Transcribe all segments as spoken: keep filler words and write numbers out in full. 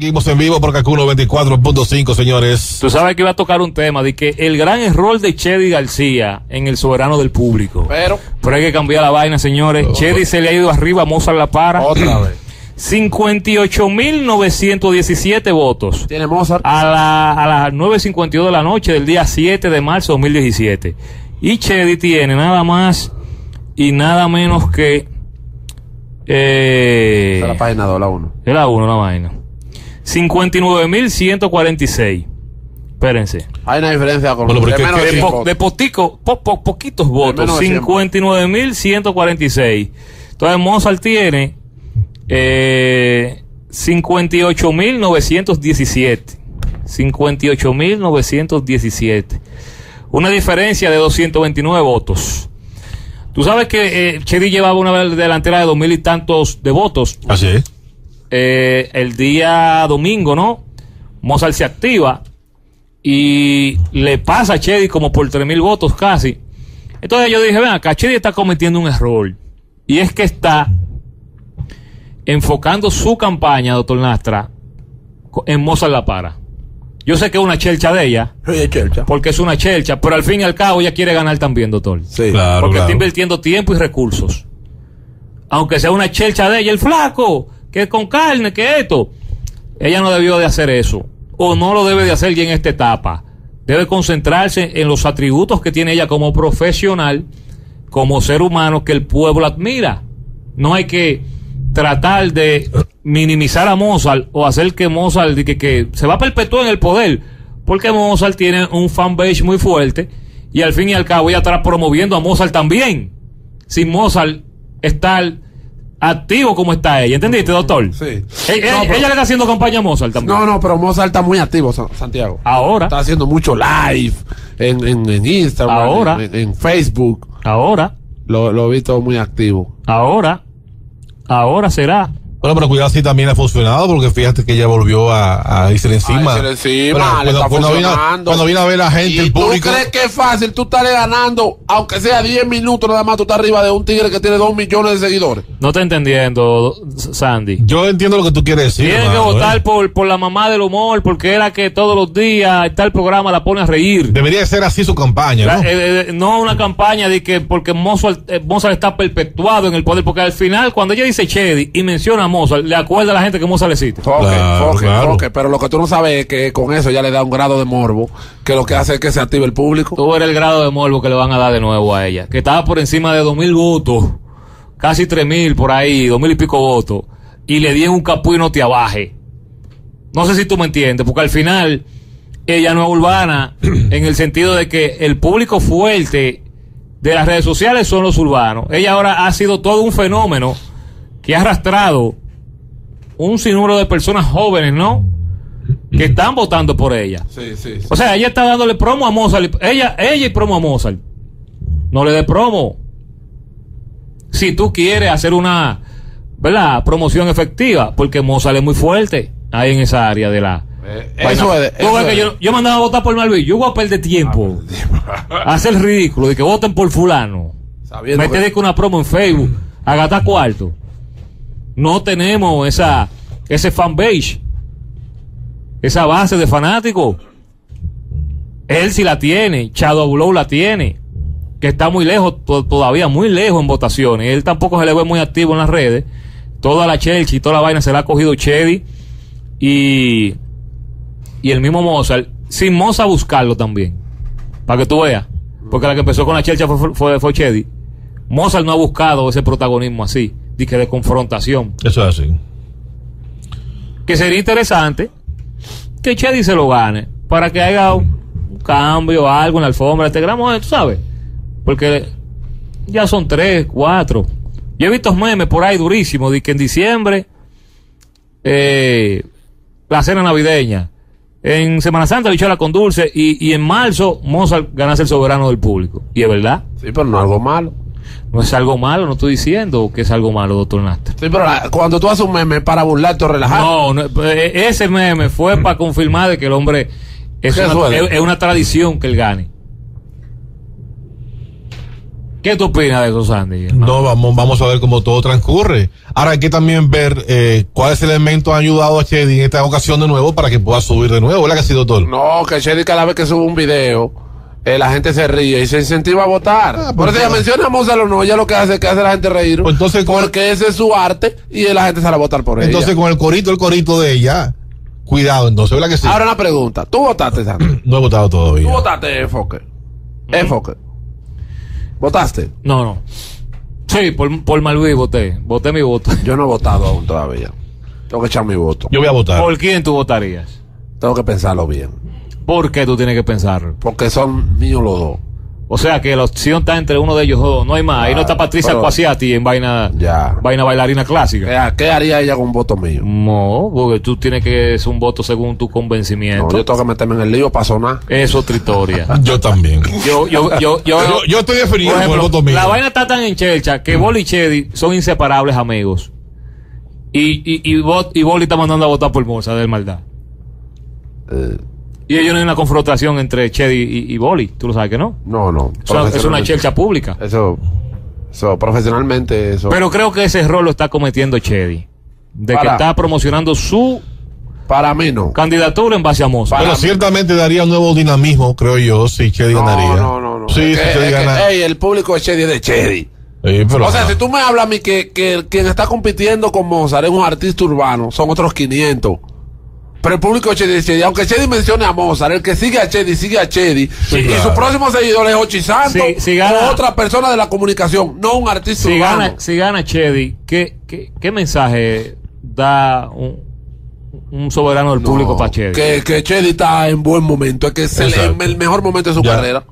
Seguimos en vivo por Kaku noventa y cuatro punto cinco, señores. Tú sabes que iba a tocar un tema de que el gran error de Chedi García en El Soberano del Público. Pero, Pero hay que cambiar la vaina, señores. Oh, Chedi se le ha ido arriba a Mozart La Para. otra vez. cincuenta y ocho mil novecientos diecisiete votos. Tiene Mozart. A, la, a las nueve cincuenta y dos de la noche del día siete de marzo de dos mil diecisiete. Y Chedi tiene nada más y nada menos que... Eh, Esa es la página dos, la uno. es la uno, la vaina. cincuenta y nueve mil ciento cuarenta y seis. Espérense. Hay una diferencia con Bueno, de porque- menos de De, cien po- votos. de potico, po- po- poquitos votos. menos de cien cincuenta y nueve mil ciento cuarenta y seis. Entonces Mozart tiene eh, cincuenta y ocho mil novecientos diecisiete. cincuenta y ocho mil novecientos diecisiete. Una diferencia de doscientos veintinueve votos. Tú sabes que eh, Chedi llevaba una delantera de dos mil y tantos de votos. Así es. Eh, el día domingo, ¿no? Mozart se activa y le pasa a Chedi como por tres mil votos casi. Entonces yo dije, ven acá, Chedi está cometiendo un error. Y es que está enfocando su campaña, doctor Nastra, co- en Mozart La Para. Yo sé que es una chelcha de ella, Oye, Chelcha. porque es una chelcha, pero al fin y al cabo ella quiere ganar también, doctor. Sí. Claro, Porque claro. está invirtiendo tiempo y recursos. Aunque sea una chelcha de ella, el flaco, que con carne, que esto. Ella no debió de hacer eso. O no lo debe de hacer ya en esta etapa. Debe concentrarse en los atributos que tiene ella como profesional, como ser humano que el pueblo admira. No hay que tratar de minimizar a Mozart o hacer que Mozart que, que se va a perpetuar en el poder. Porque Mozart tiene un fanbase muy fuerte y al fin y al cabo ella estará promoviendo a Mozart también. Sin Mozart estar activo como está ella. ¿Entendiste, doctor? Sí. Ella, No, ella- pero- ella le está haciendo campaña a Mozart también. No, no, pero Mozart está muy activo, Sa- Santiago. Ahora, Está haciendo mucho live en, en, en Instagram, Ahora. en, en Facebook. ahora, Lo, lo he visto muy activo. ahora, ahora será. Bueno, pero cuidado si también ha funcionado, porque fíjate que ella volvió a, a irse encima. Ay, se le encima, Bueno, le está cuando, cuando vino, funcionando. cuando vino a ver la gente, ¿Y el tú público. crees que es fácil? Tú estás ganando, aunque sea diez minutos nada más, tú estás arriba de un tigre que tiene dos millones de seguidores. No te entendiendo, Sandy. Yo entiendo lo que tú quieres decir. Tienen que hermano, votar ¿eh? por, por la mamá del humor, porque era que todos los días tal programa la pone a reír. Debería ser así su campaña, La- ¿no? eh, eh, no una campaña de que porque Mozart, eh, Mozart está perpetuado en el poder, porque al final cuando ella dice Chedi y menciona a Mozart, le acuerda a la gente que Mozart existe. Foque, Claro, foque, claro. foque. Pero lo que tú no sabes es que con eso ya le da un grado de morbo, que lo que hace es que se active el público. Tú eres el grado de morbo que le van a dar de nuevo a ella, que estaba por encima de dos mil votos, casi tres mil por ahí, dos mil y pico votos, y le di un capú y no te abaje. No sé si tú me entiendes, porque al final ella no es urbana en el sentido de que el público fuerte de las redes sociales son los urbanos. Ella ahora ha sido todo un fenómeno que ha arrastrado un sinnúmero de personas jóvenes, ¿no? Que están votando por ella. Sí, sí, sí. O sea, ella está dándole promo a Mozart. Ella, ella y promo a Mozart. No le dé promo. Si tú quieres hacer una, ¿verdad?, promoción efectiva, porque Mozart es muy fuerte ahí en esa área de la. Eh, vaina. eso es. Tú eso ves que es. yo, yo mandaba a votar por Malvin. Yo voy a perder tiempo. A hacer ridículo de que voten por fulano. Sabiendo Meter que- una promo en Facebook. A gastar cuarto. No tenemos esa, ese fanbase. Esa base de fanáticos. Él sí la tiene. Shadow Blow la tiene. Que está muy lejos, to- todavía muy lejos en votaciones. Él tampoco se le ve muy activo en las redes. Toda la Chelsea y toda la vaina se la ha cogido Chedi. Y, y el mismo Mozart. Sin Mozart buscarlo también. Para que tú veas. Porque la que empezó con la Chelsea fue, fue, fue Chedi. Mozart no ha buscado ese protagonismo así. De que de confrontación. Eso es así. Que sería interesante que Chedi se lo gane para que haya un, un cambio, algo en la alfombra, este gramo, tú sabes, porque ya son tres, cuatro. Yo he visto memes por ahí durísimos de que en diciembre eh, la cena navideña, en Semana Santa bichola con dulce y, y en marzo Mozart ganase el soberano del público. Y es verdad, Sí, pero no es algo malo. no es algo malo, no estoy diciendo que es algo malo, doctor Nastra. Sí, pero la- cuando tú haces un meme para burlarte o relajar. No, no, eh, ese meme fue para confirmar de que el hombre es ¿Qué una, suele? es, es una tradición que él gane. ¿Qué tú opinas de eso, Sandy? No, vamos, vamos a ver cómo todo transcurre. Ahora hay que también ver eh, cuáles elementos han ayudado a Chedi en esta ocasión de nuevo para que pueda subir de nuevo, ¿verdad que sí, doctor? No, que Chedi cada vez que sube un video, eh, la gente se ríe y se incentiva a votar. Ah, Por eso ella menciona a Mozart o no, ella lo que hace es que hace a la gente reír. Pues entonces, porque ese es su arte y la gente sale a votar por entonces, ella. con el corito, el corito de ella, cuidado, entonces, ¿verdad que sí? Ahora una pregunta, ¿tú votaste, Sandy? No he votado todavía. ¿Tú votaste Enfoque? Enfoque. ¿Votaste? No, no. Sí, por, por Malví voté. Voté mi voto. Yo no he votado aún todavía. Tengo que echar mi voto. Yo voy a votar. ¿Por quién tú votarías? Tengo que pensarlo bien. ¿Por qué tú tienes que pensarlo? Porque son míos los dos. O sea que la opción está entre uno de ellos dos. No hay más. Ahí no está Patricia pero- Cuasiati en vaina, Ya. vaina bailarina clásica. ¿Qué, qué haría ella con un voto mío? No, porque tú tienes que ser un voto según tu No, convencimiento. yo tengo que meterme en el lío para sonar. Es otra historia. Yo también. Yo, yo, yo, yo, Yo, yo estoy definido por por el ejemplo, voto mío. la vaina está tan en chelcha que Boli y Chedi son inseparables amigos. Y, y, y, Bot- y Boli está mandando a votar por Moza del maldad. Eh, Y ellos no hay una confrontación entre Chedi y, y Boli. Tú lo sabes que no. no, no. O sea, es una Profesionalmente. chelcha pública. Eso, eso, profesionalmente, eso. Pero creo que ese error lo está cometiendo Chedi. De que Para. está promocionando su para mí no. candidatura en base a Moza. Pero para- ciertamente daría un nuevo dinamismo, creo yo, si Chedi No, ganaría. no, no, no. Sí, Es si que- Chedi es que, gana. ey, el público de Chedi es de Chedi. Sí, pero- O sea, si tú me hablas a mí que, que quien está compitiendo con Mozart es un artista urbano, son otros quinientos. Pero el público de Chedi es Chedi. Aunque Chedi mencione a Mozart, el que sigue a Chedi, sigue a Chedi. Sí, y claro. su próximo seguidor es Ochi Santos Si- si gana- o otra persona de la comunicación, no un artista Si urbano. gana, si gana Chedi, ¿qué, qué, qué mensaje da un, un soberano del No, público para Chedi? Que, que Chedi está en buen momento, es que es el, Exacto. el mejor momento de su Ya. carrera.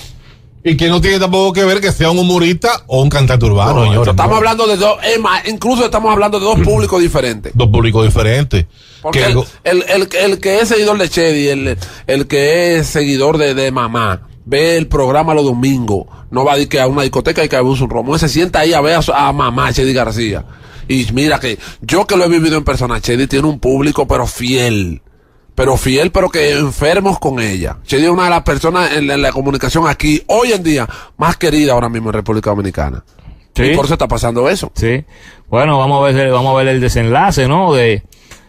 Y que no tiene tampoco que ver que sea un humorista o un cantante urbano, No, señores. estamos No. hablando de dos, es más, incluso estamos hablando de dos públicos diferentes. Dos públicos diferentes. Porque Que el, algo- el, el, el que es seguidor de Chedi, el, el que es seguidor de, de mamá, ve el programa los domingos, no va a ir que a una discoteca y que a un romo, se sienta ahí a ver a, su- a mamá Chedi García. Y mira que yo que lo he vivido en persona, Chedi tiene un público pero fiel. Pero fiel, pero que enfermos con ella. Chedi es una de las personas en la, en la comunicación aquí, hoy en día, más querida ahora mismo en República Dominicana. Sí. Y por eso está pasando eso. Sí. Bueno, vamos a ver, vamos a ver el desenlace, ¿no? De,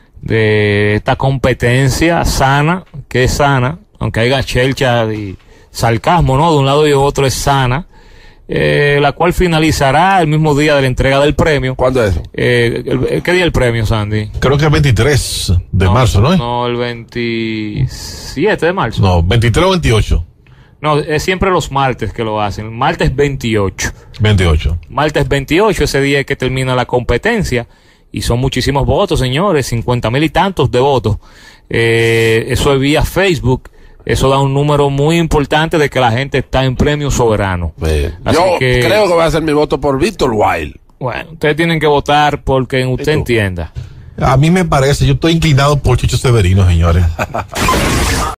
de esta competencia sana, que es sana, aunque haya chelcha y sarcasmo, ¿no? De un lado y de otro es sana, eh, la cual finalizará el mismo día de la entrega del premio. ¿Cuándo es eso? Eh, el- el- ¿Qué día el premio, Sandy? Creo que es veintitrés de marzo, ¿no? No, el veintisiete de marzo. No, veintitrés o veintiocho. No, es siempre los martes que lo hacen. Martes veintiocho. veintiocho. Martes veintiocho, ese día es que termina la competencia. Y son muchísimos votos, señores. cincuenta mil y tantos de votos. Eh, eso es vía Facebook. Eso da un número muy importante de que la gente está en premio soberano. Eh, Así yo que- creo que voy a hacer mi voto por Víctor Wild. Bueno, ustedes tienen que votar porque usted tú? entienda. A mí me parece, yo estoy inclinado por Chicho Severino, señores.